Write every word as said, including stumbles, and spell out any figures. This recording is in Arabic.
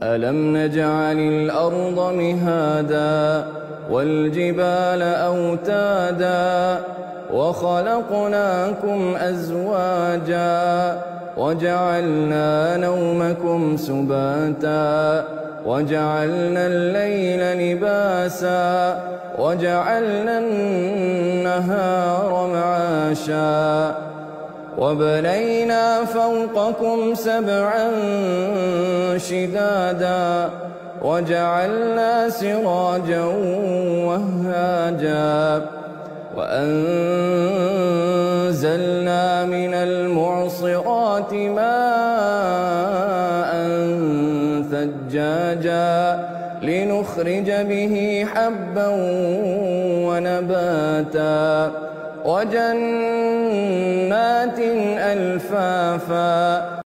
ألم نجعل الأرض مهادا والجبال أوتادا وخلقناكم أزواجا وجعلنا نومكم سباتا وجعلنا الليل لباسا وجعلنا النهار معاشا وبنينا فوقكم سبعا شدادا وجعلنا سراجا وهاجا وأنزلنا من المعصرات ماء ثجاجا لنخرج به حبا ونباتا وجنات ألفافا